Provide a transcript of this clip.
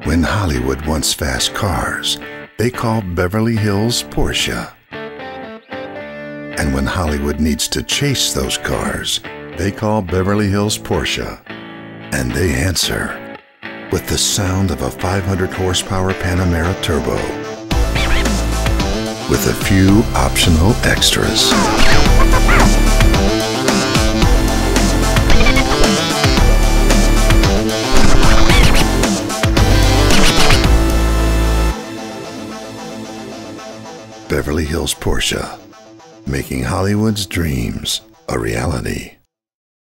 When Hollywood wants fast cars, they call Beverly Hills Porsche. And when Hollywood needs to chase those cars, they call Beverly Hills Porsche. And they answer with the sound of a 500 horsepower Panamera Turbo with a few optional extras. Beverly Hills Porsche, making Hollywood's dreams a reality.